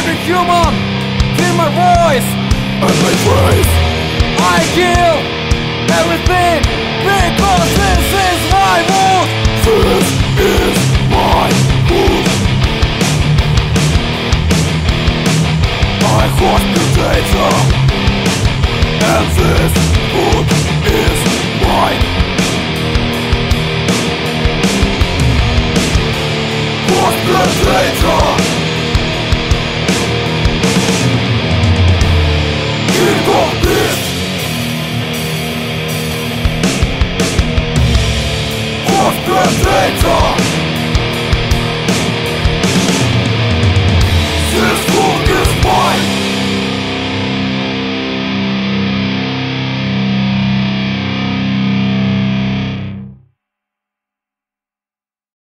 every human, hear my voice and my face. I kill everything because this is my mood. This is my mood. I hospitate her, and this mood is mine. Hospitate her.